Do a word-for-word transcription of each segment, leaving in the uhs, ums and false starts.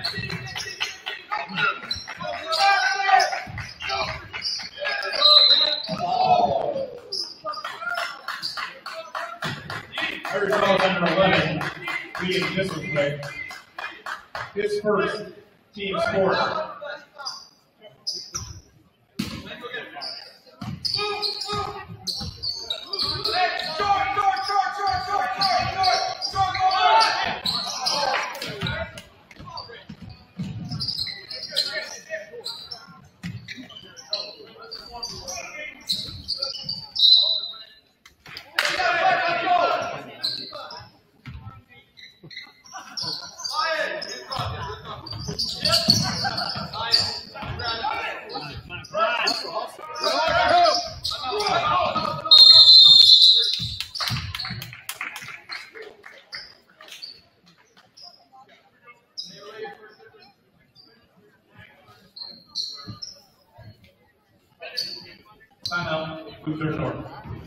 Irish ball number eleven, being disrespect. His first team sport. Timeout, Luther North.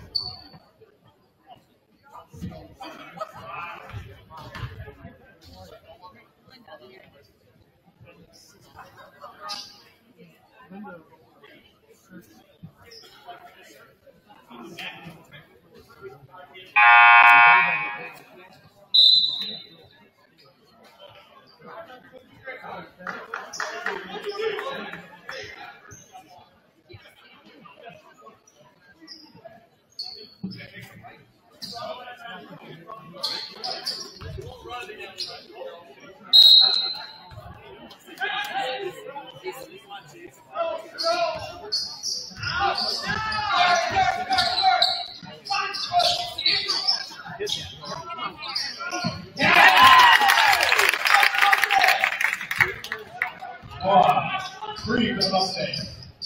Oh, three for the Mustangs.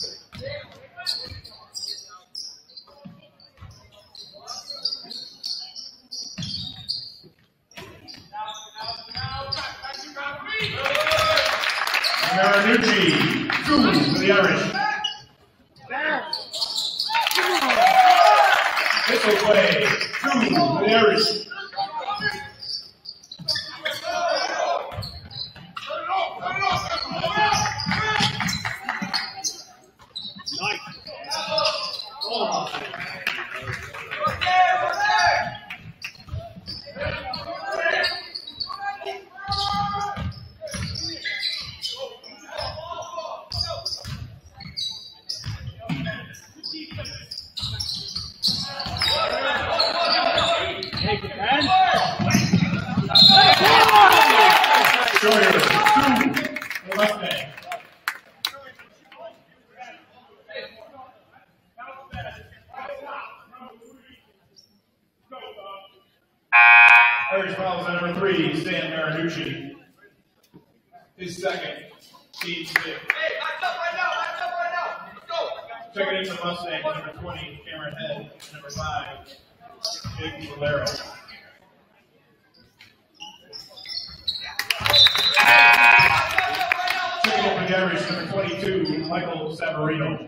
Marinucci, two for the Irish. Missile play, two for the Irish. Irish fouls number three, Stan Marinucci. His second, team six. Hey, lights up right now, lights up right now. Let's go. Checking in for Mustang, number twenty, Cameron Head. Number five, Jake Valero. Checking in for the Irish, number twenty-two, Michael Savarino.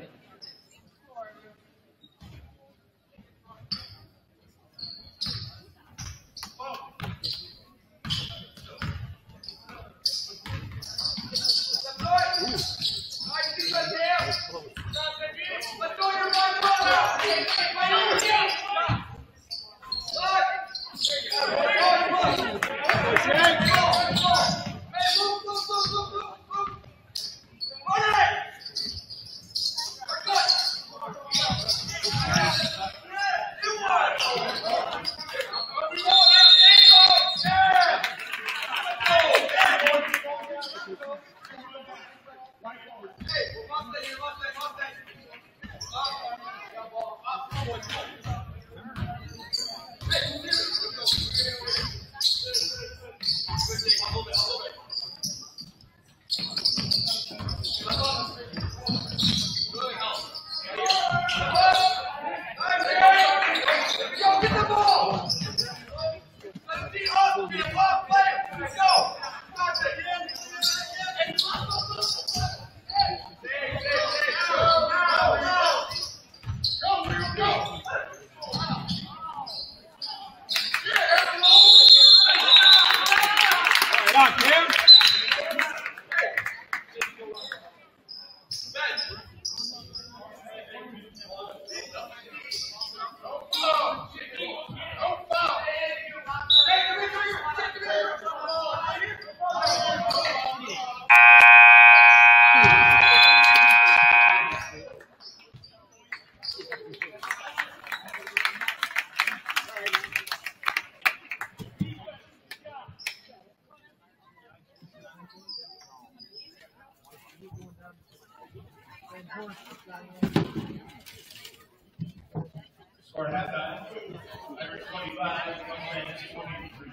Score at halftime, Irish twenty-five, Mustangs twenty-three.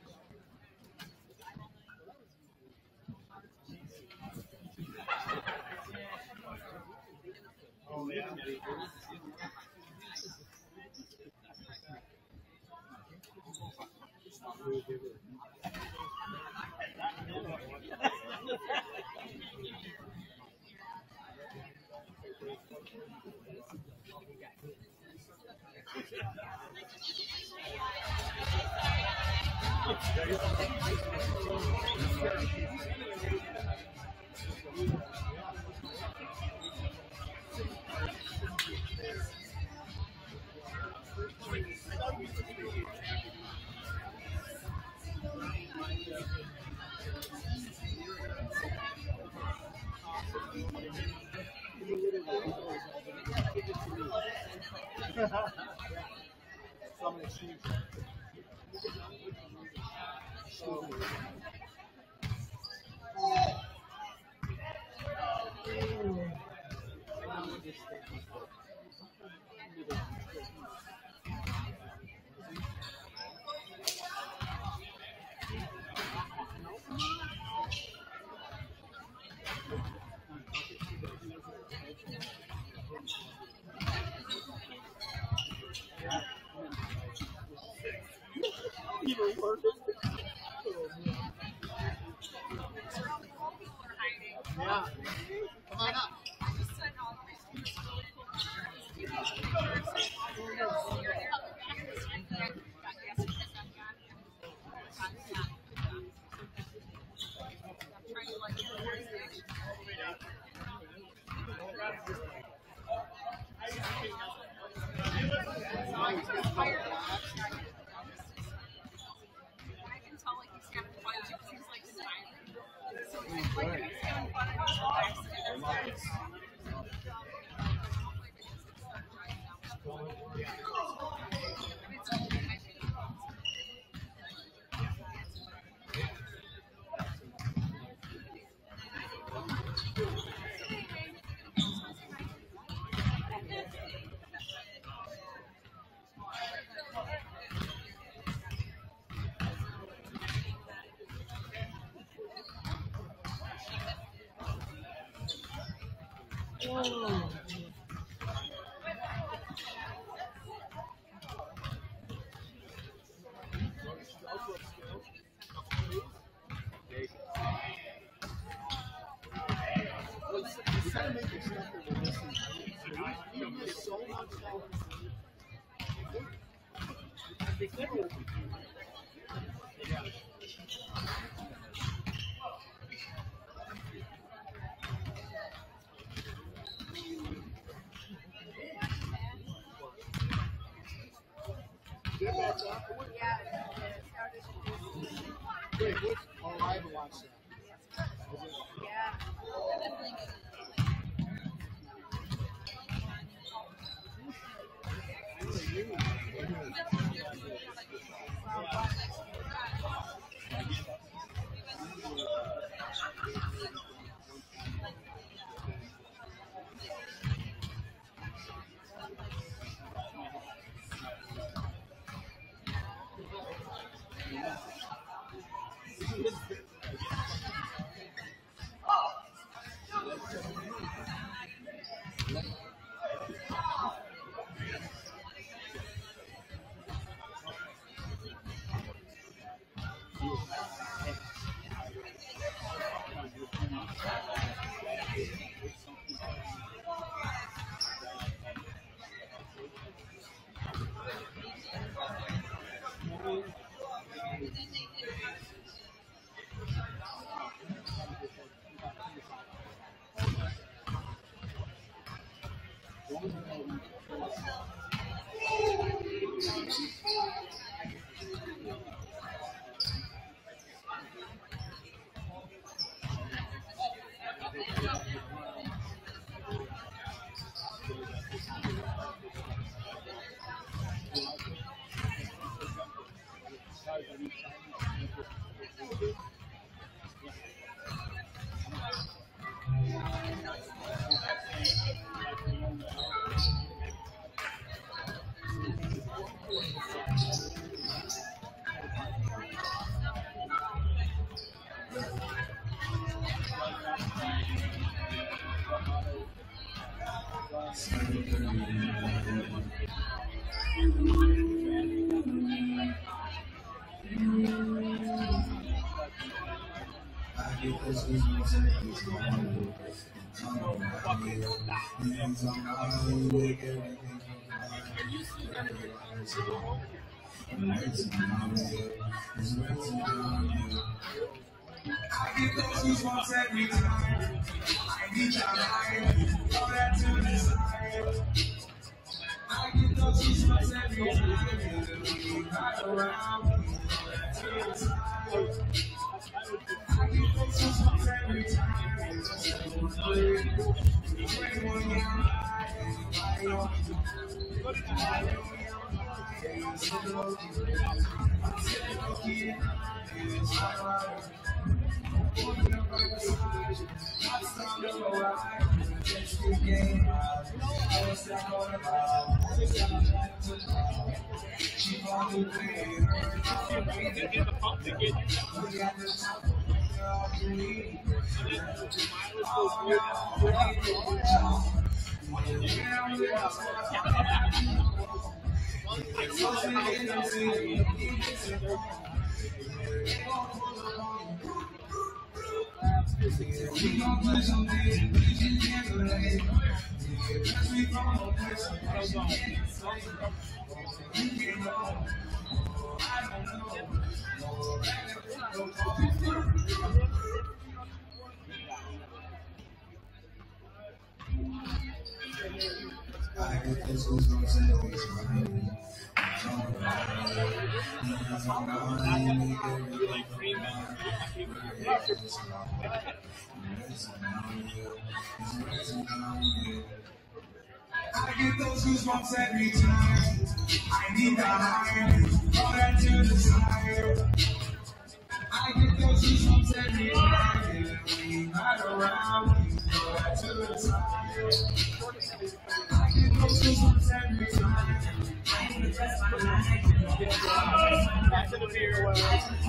Oh, yeah. Yeah. Come on up. get those goosebumps every time. I need your mind, all that to the side. I get those goosebumps every time. You ride around, all that to the side. I get those goosebumps every time. Just one your I get this goosebumps every time. I get those goosebumps every time. I need the high, all that to the side. I get those goosebumps every time. When you ride around, all that to the side. I get those goosebumps every time. I need to dress my life. Back to the beer well.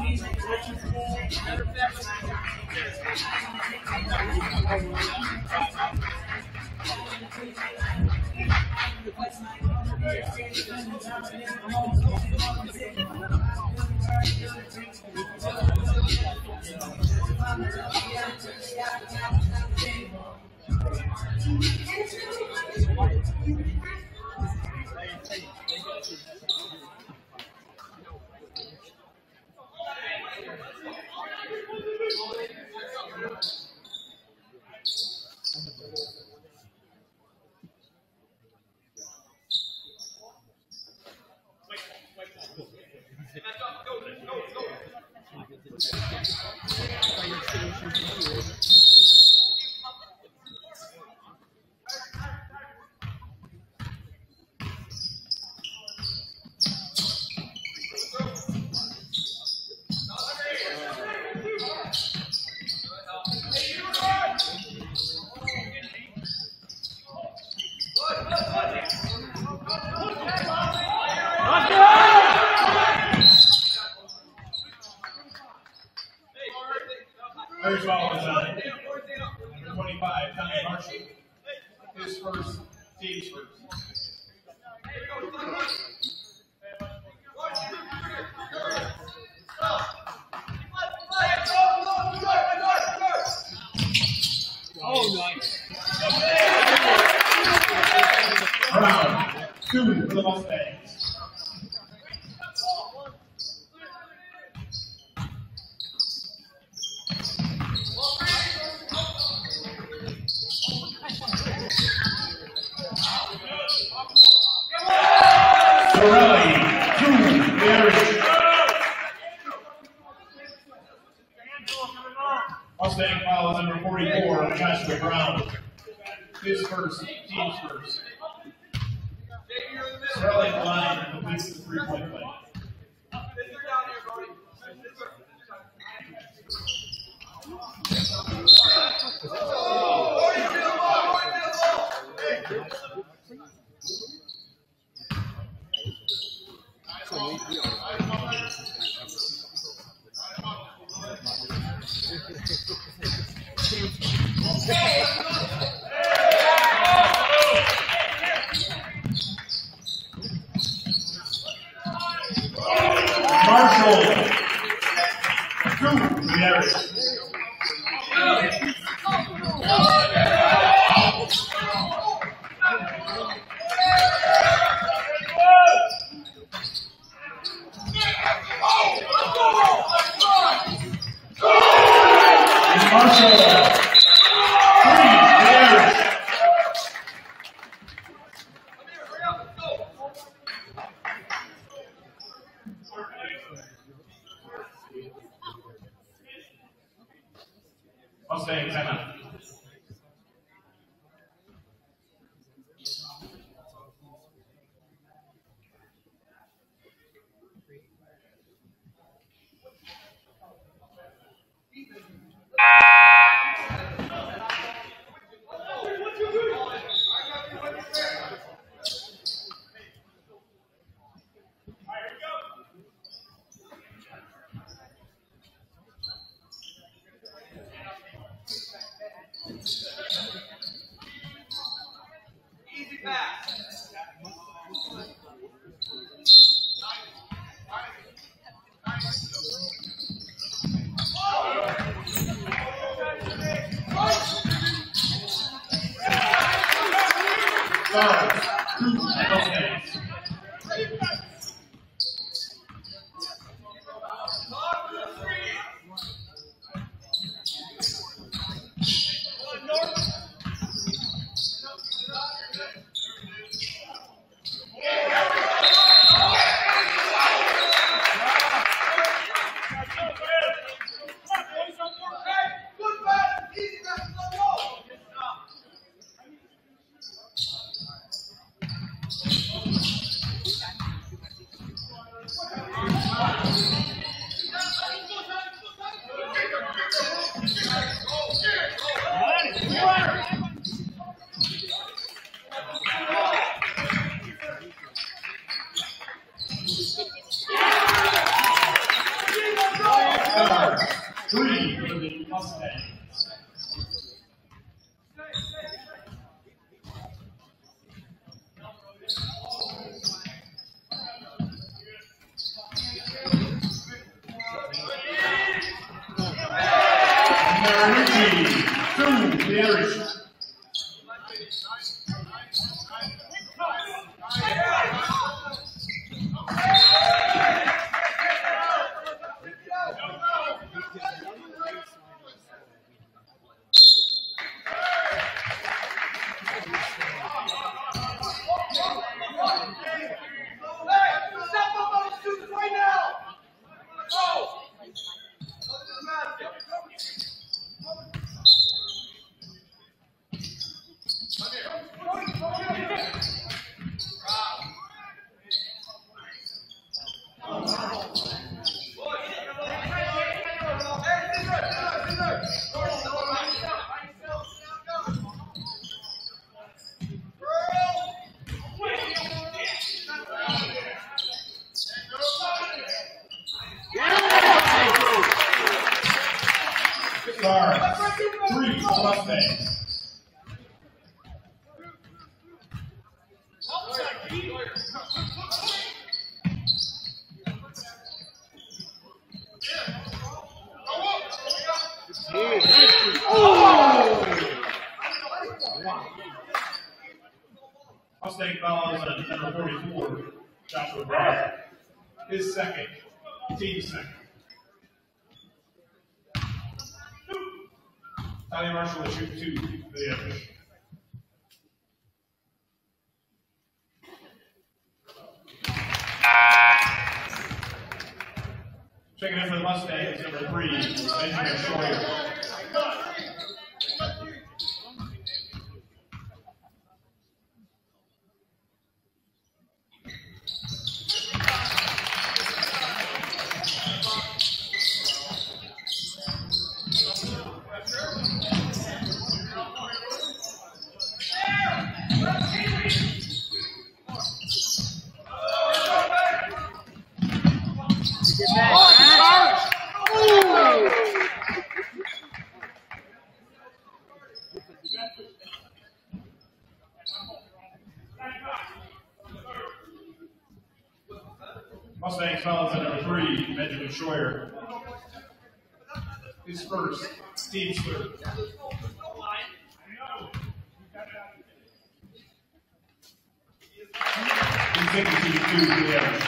First ball is on. Number twenty-five, Tommy Marshall. His first, team's first. Oh, nice. Round two for the Mustangs. Mustang follows number forty-four, Joshua Brown. His first, team's first. Sterling line completes the three-point play. Marshall, two, the average. Mustang timeout. Three for the Mustangs. Two, the Irish. Three for Mustangs. Mustang follows on number forty-four, Joshua Brown. His second, team second. Tommy Marshall will shoot two for the Irish. Checking in for the Mustangs, number three, Benjamin Schroyer. Mustangs follows at number three, Benjamin Schroyer. His first. Team's third. He's taking team two to the average.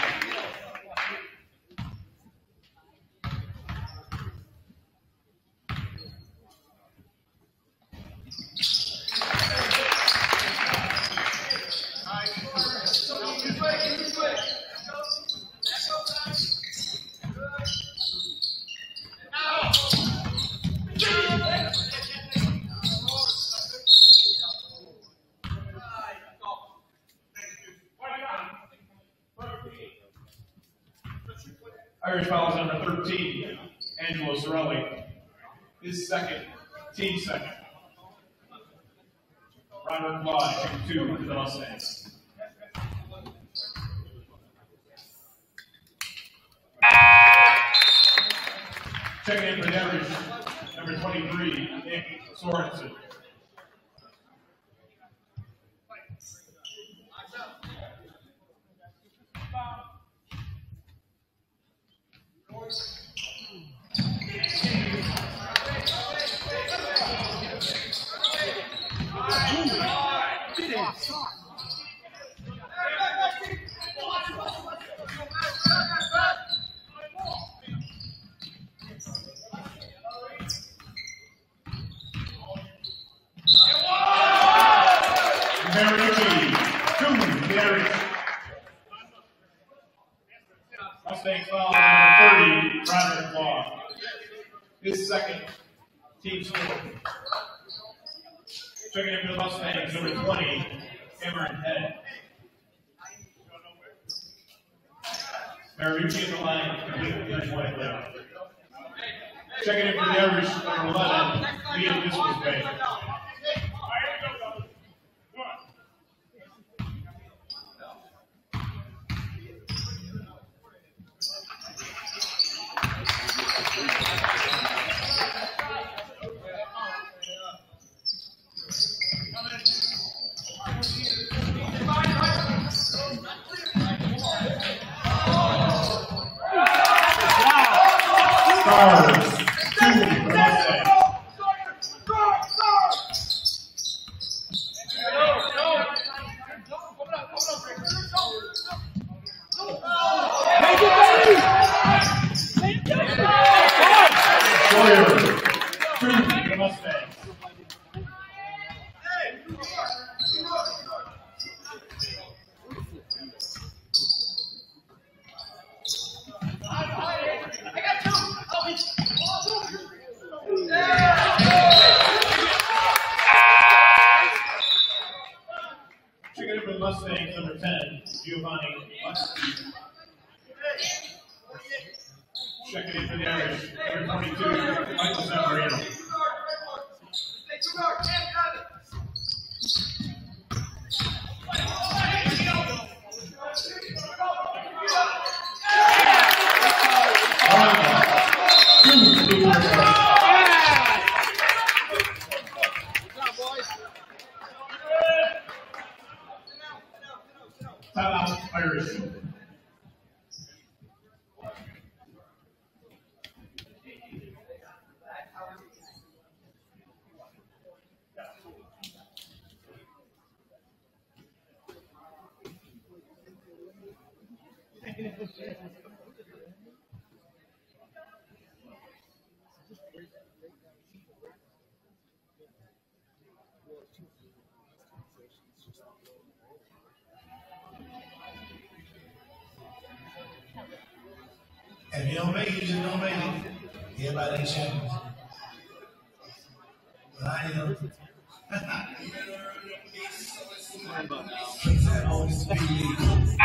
Irish fouls number thirteen, Angelo Sorelli. His second, team second. Robert Bly, two for the Mustangs. Checking in for the average, number twenty-three, Nick Sorensen. Mustangs foul number thirty, Roderick Law. His second, team score. Checking in for the Mustangs, number twenty, Cameron Head. Mariucci in the line, completed the three-point play. Checking in for the average, number eleven, Liam Discus Bay. Stars, two for the Mustangs. Sawyer, two for the Mustangs. Checking in for the Mustangs, number ten, Giovanni Varsity. Checking in for the Irish, number twenty-two, Michael Zamorino. Timeout, Irish. If you don't make it, you just don't make it. Everybody ain't champions. But I am. Kings that always be legal.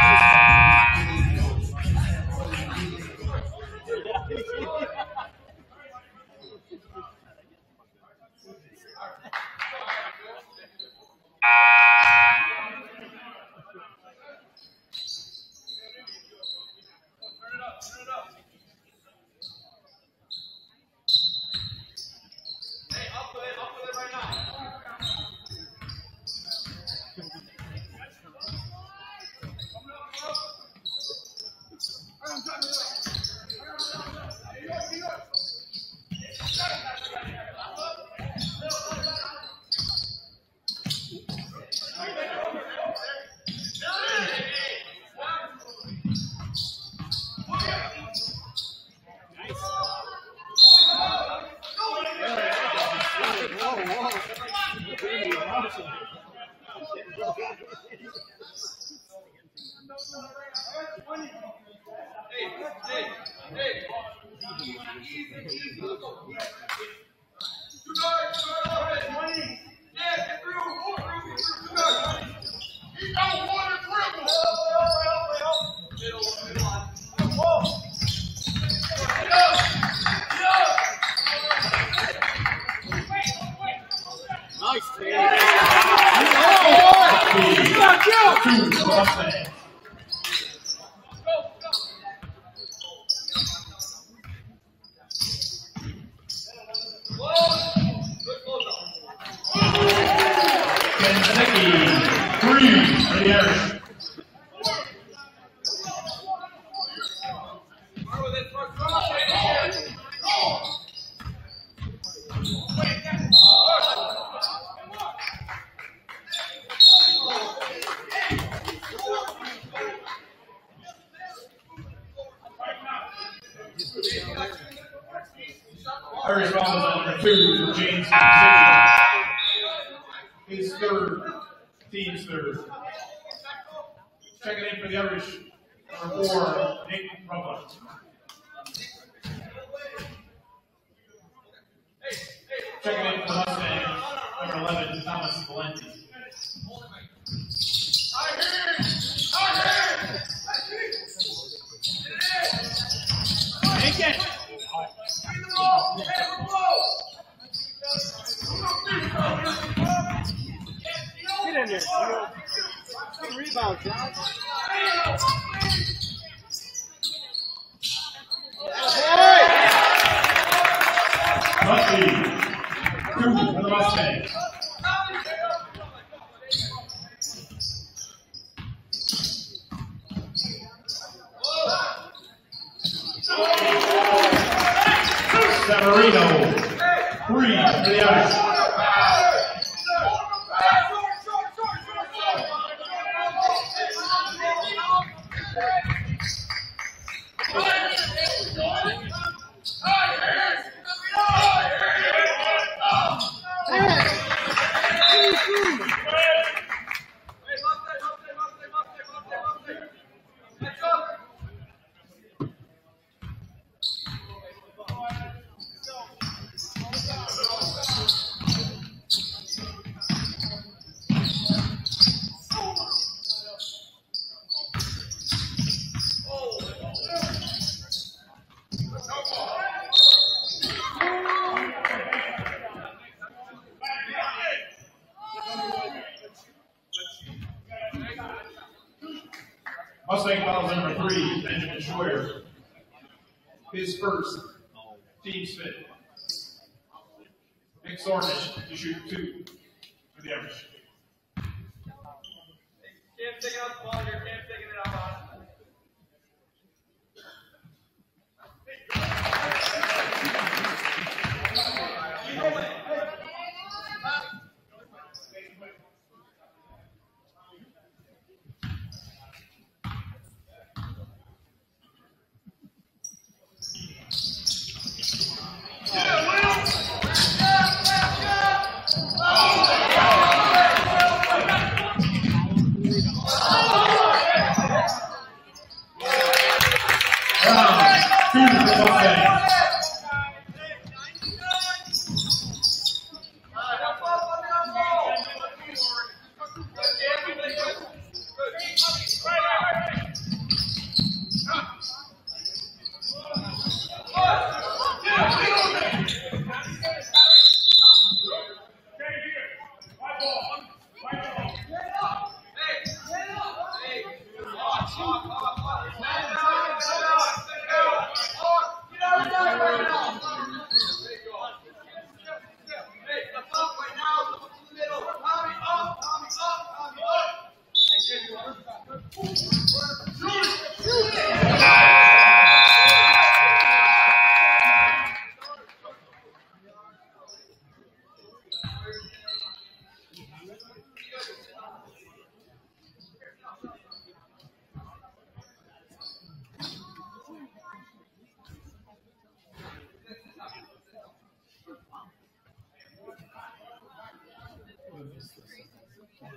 Irish ball is on number two for James. His third, team's third. Checking in for the Irish, number four, Nick Rubba. Checking in for the Mustangs, number eleven, Thomas Valenti. Take it. Get in there. Good rebound, John. Buckley, two for the Mustangs. Severino, three for the Irish. Mustang fouls number three, Benjamin Schroyer. His first, team's fifth. Nick Sornish to shoot two for the Irish. Can't stick it out the ball here, can't stick it out on. Oh!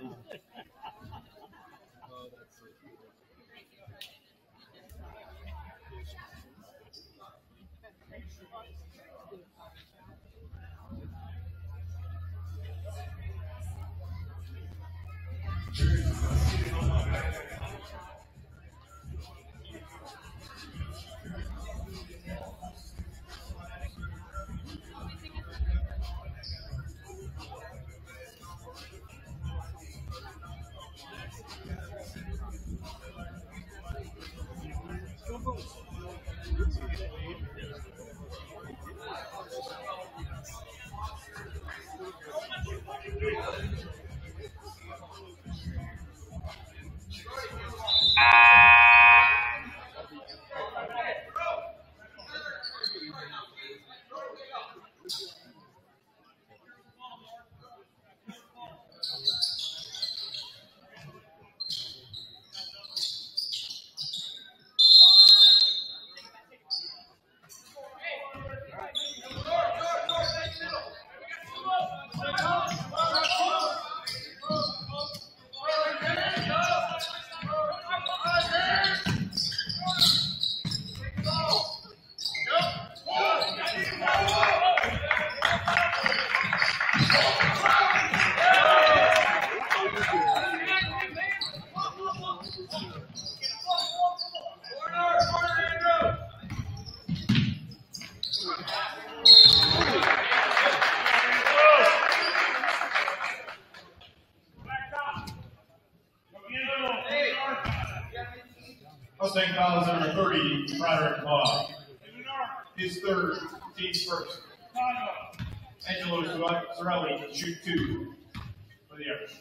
Mustang fouls number thirty, Roderick Law. His third, team's first. Angelo Zarelli, shoot two for the Irish.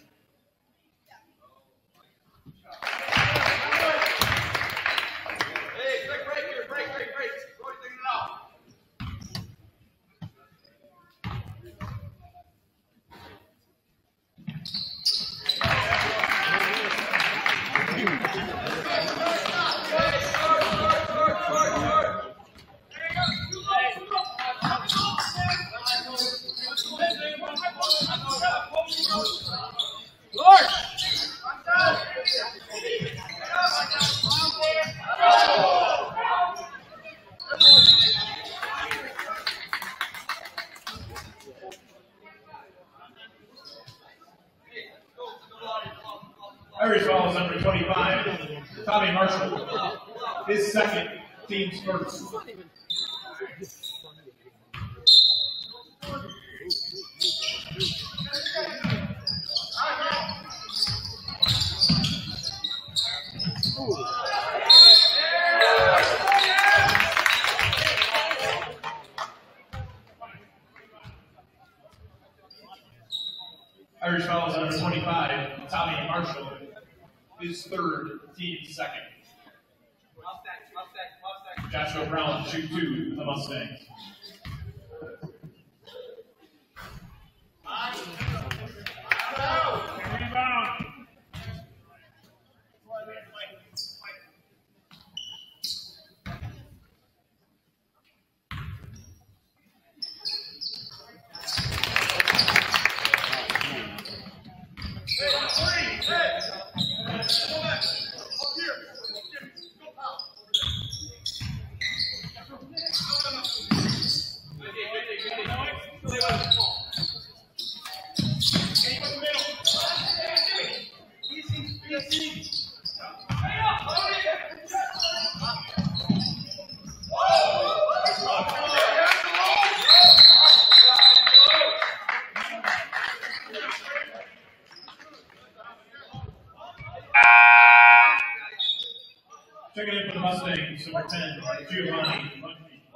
Hey, break, break here, break, break, break. Go taking it out. Irish fouls number twenty-five, Tommy Marshall. His second, team's first. Irish fouls number twenty-five, Tommy Marshall. His third, team's second. Joshua Brown, shoot two, the Mustangs. Rebound. Checking in for the Mustangs, number ten, Giovanni.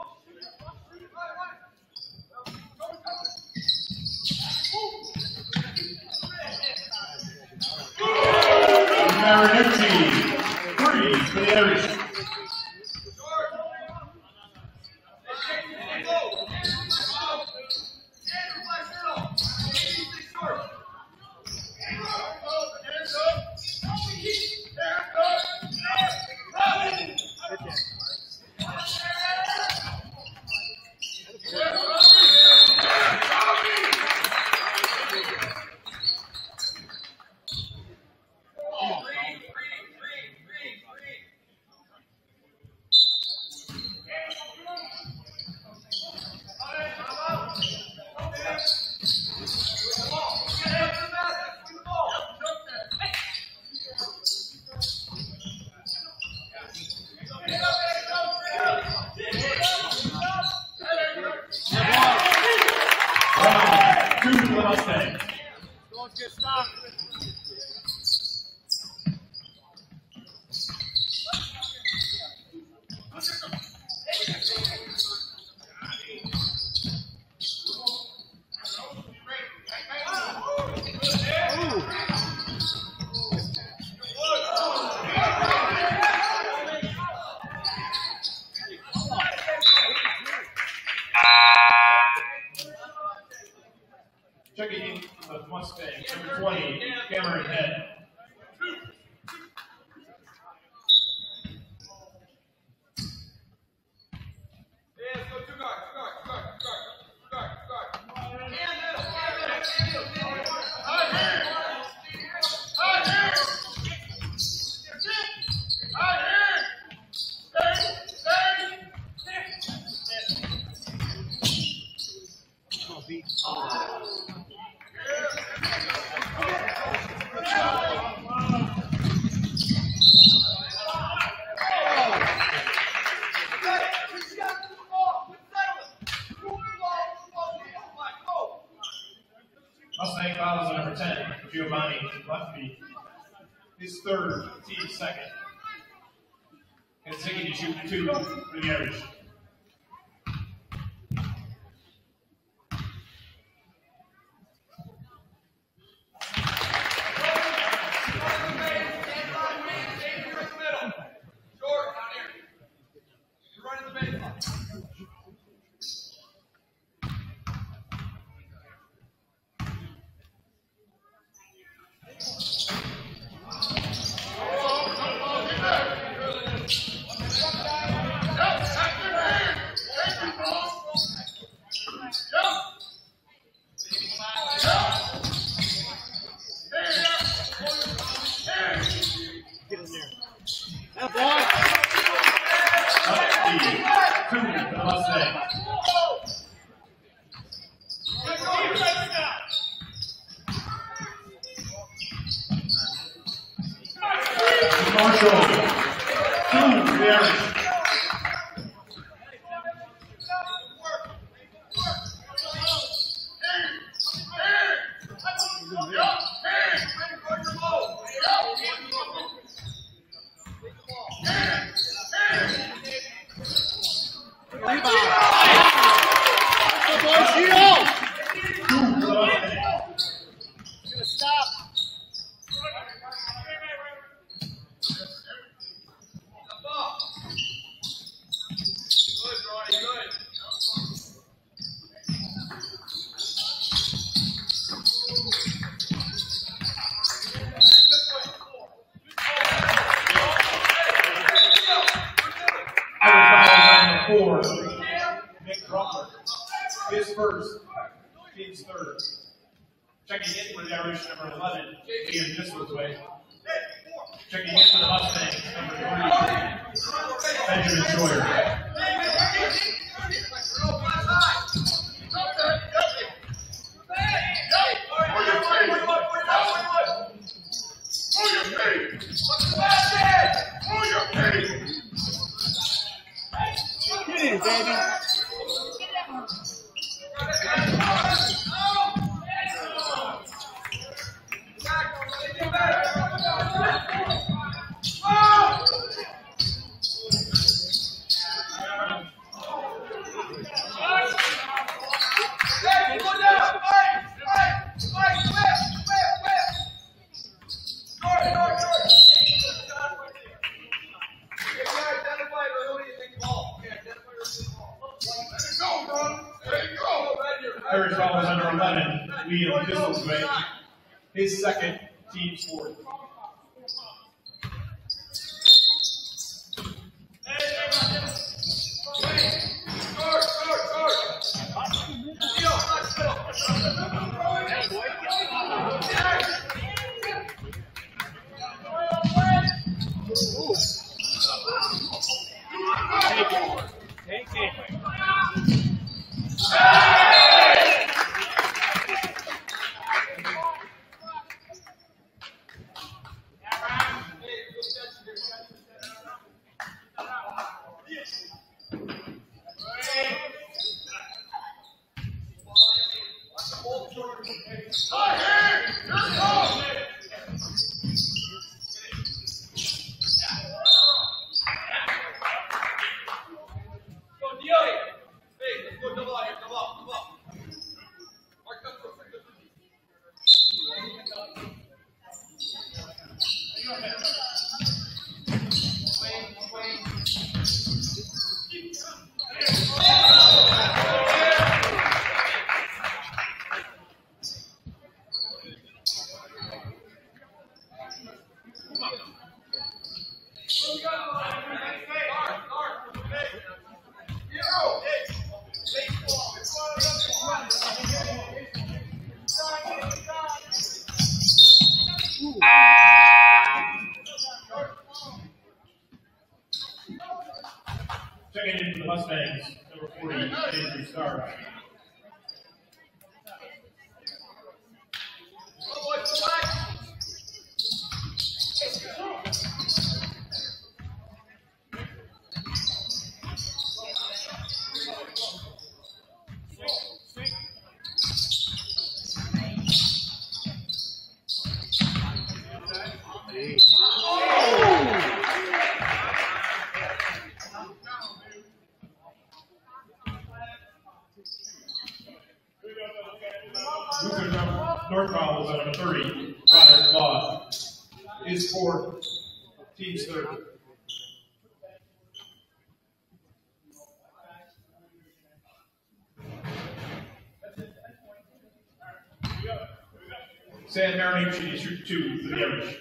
Marinucci, three for the Irish. Checking in the Mustang, number twenty, Cameron Head. Mustang fouls on number ten, Giovanni Lefty. His third, team second. And taking to shoot two for the Irish. His first, team's third. Checking in for the Irish, number eleven, Ian Dissel's-way. Checking in for the Mustangs, number three, Benjamin Schroyer. Get in, baby. Irish ball is under eleven, Liam Dissel's-way. His second, team's fourth. Take it. Take it. Lutheran North Foul is on a thirty. Broderick Law is four. Team's third. San Marinucci shoot two for the Irish.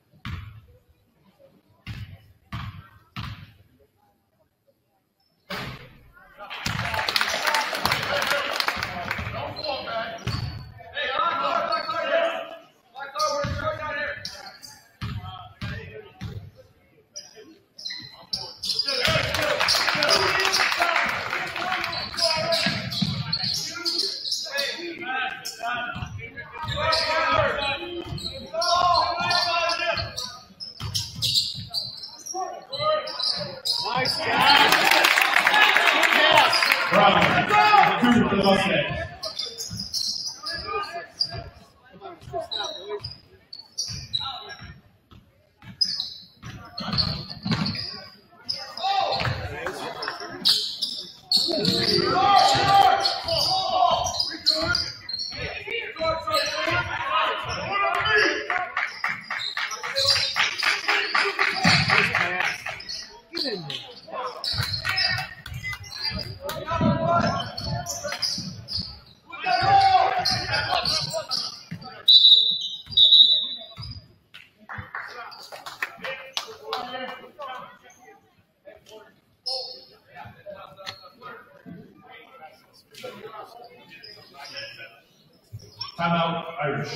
Timeout, Irish.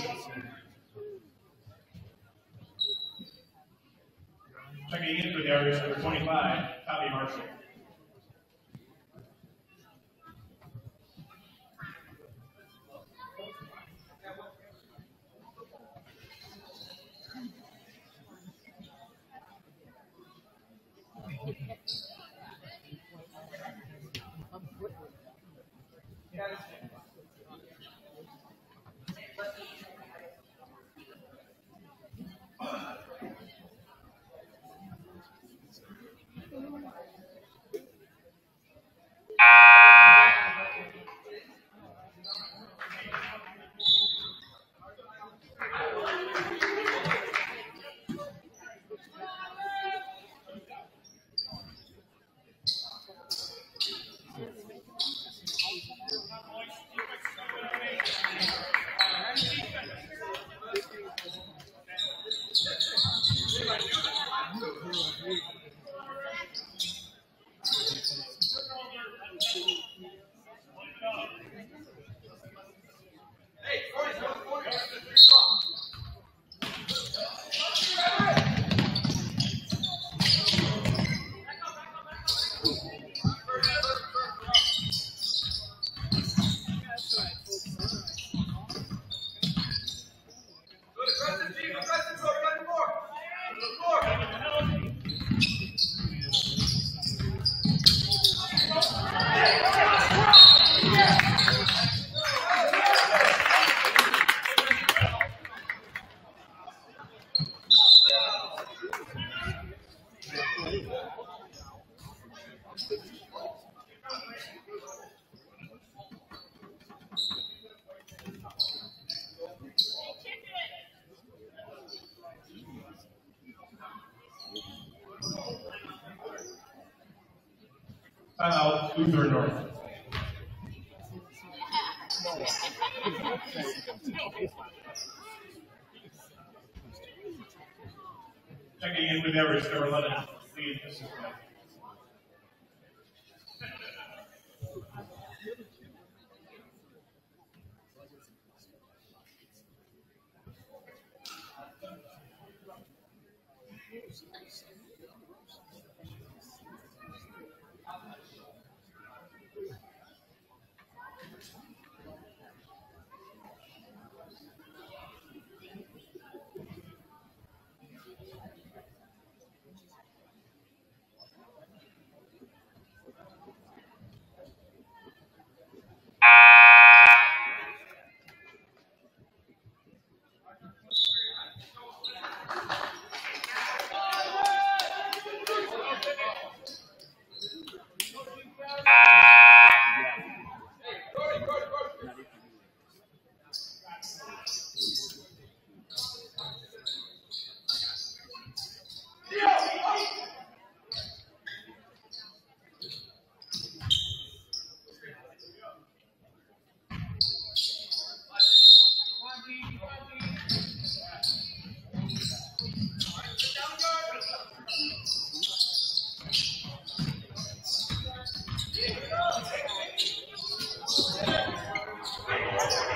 Checking in for the Irish, number twenty-five, Tommy Marshall. Timeout, Lutheran North. Checking in with Irish, number eleven, Lee assistant.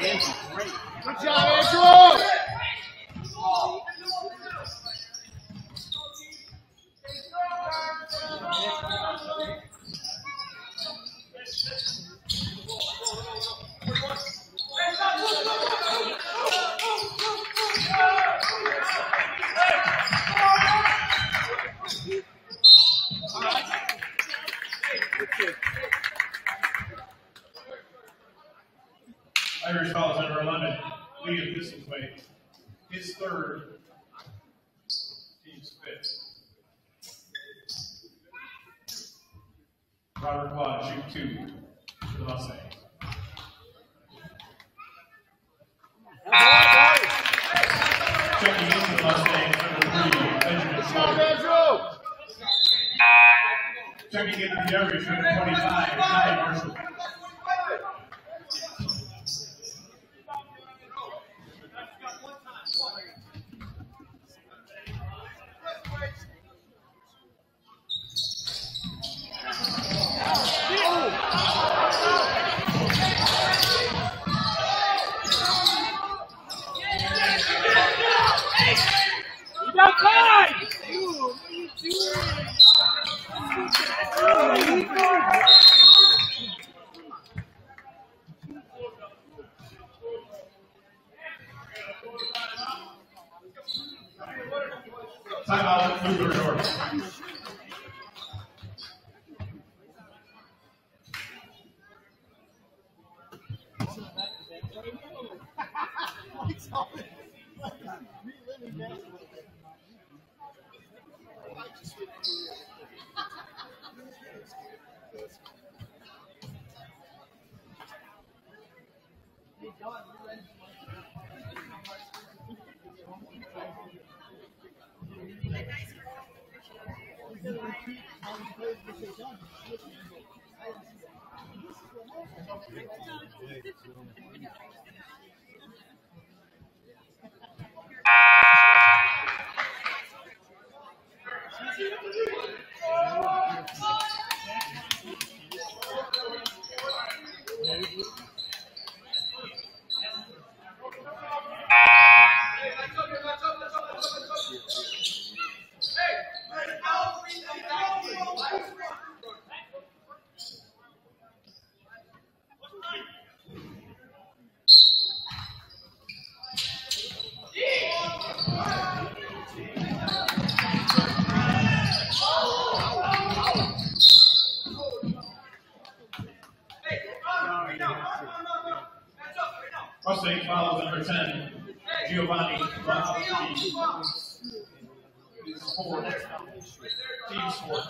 Good job, Andrew! Irish fouls number eleven, Liam Thistlethwaite. His third, team's fifth. Robert Claude, shoot two for the Mustangs. Checking into the Mustangs, number three, Benjamin Short. Checking into the Irish, number twenty-five, Ty Marshall. Timeout, Lutheran. Mustang follows number ten, Giovanni Varsity. His fourth, team's fourth.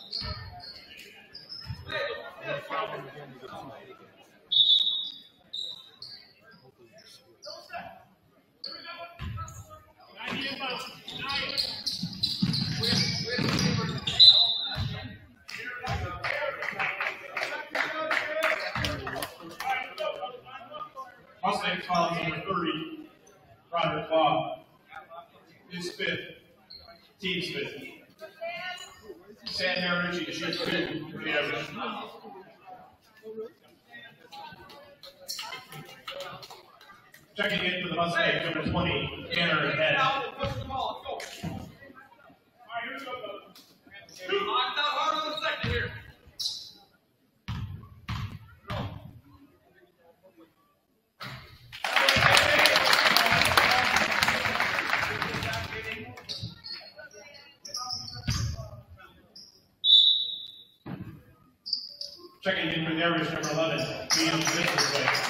Mustangs follows number thirty, Robert Claude. His fifth, team's fifth. Sam Heritage, he shoots two for the average. Checking in for the Mustangs, number twenty, Tanner Head. Checking in for the Irish, number eleven, Liam Thistlethwaite.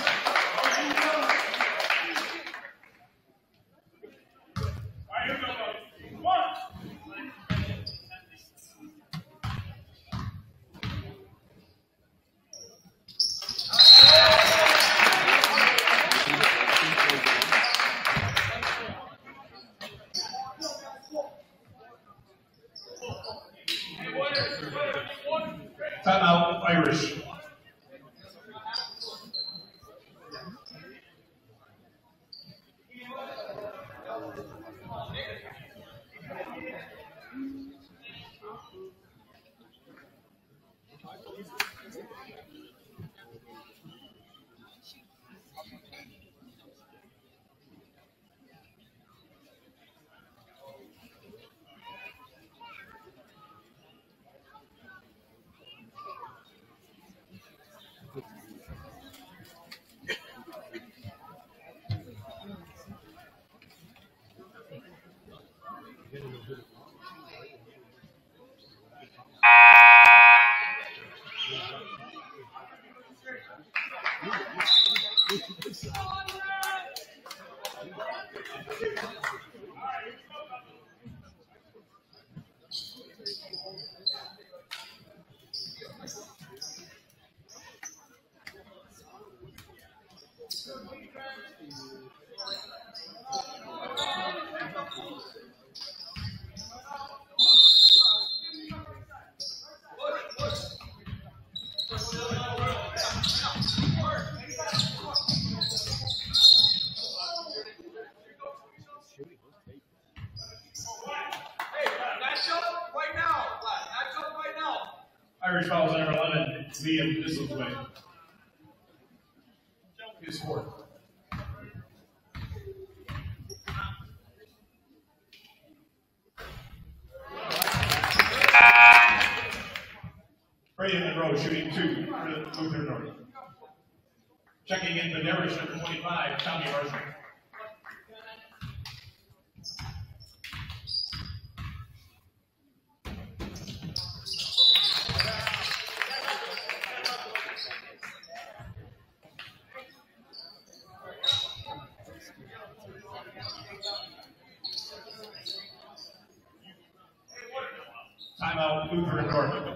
Timeout, Irish. Irish fouls on number eleven, Liam Disselway. His fourth. Brayden Monroe shooting two for the Lutheran North. Checking in Benerish, number twenty-five, Tommy Marshall. Timeout, Lutheran North.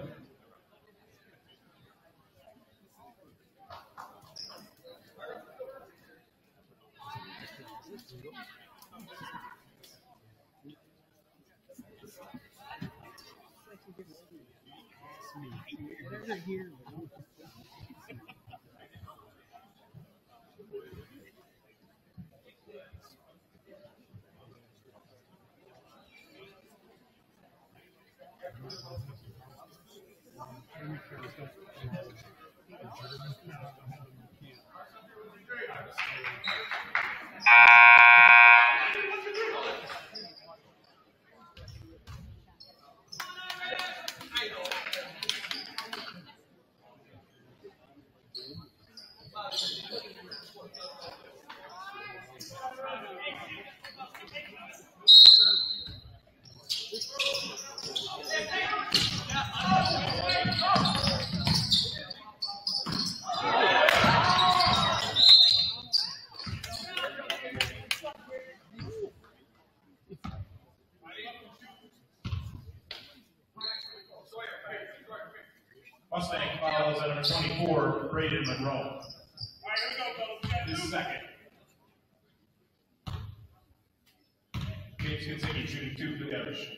Mustang follows at number twenty-four, Brayden Monroe. His second. James Kinsicki shooting two for the Irish.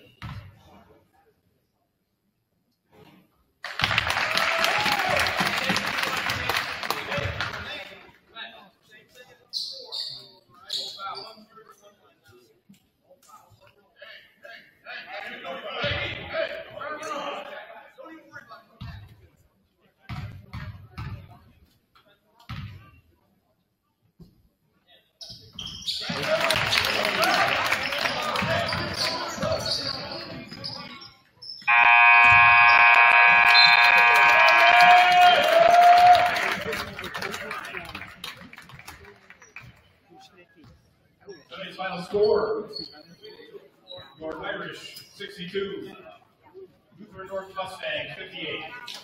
Today's final score, North Irish sixty-two, Lutheran North Mustang fifty-eight.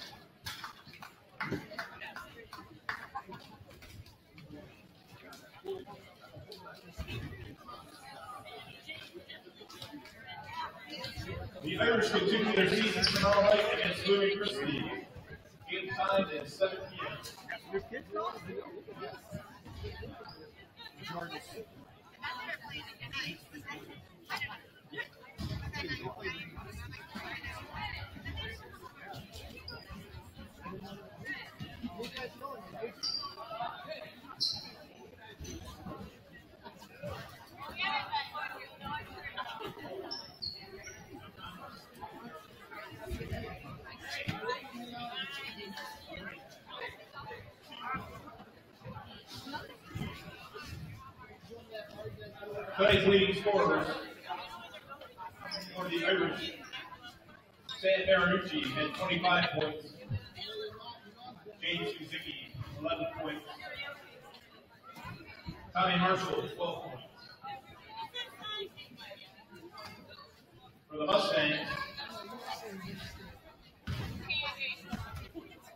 The Irish continue their season tomorrow night against Louis Christie. Game time at seven p m Today's leading scorers for the Irish, Sam Marinucci had twenty-five points, James Kinsicki eleven points, Tommy Marshall twelve points. For the Mustangs,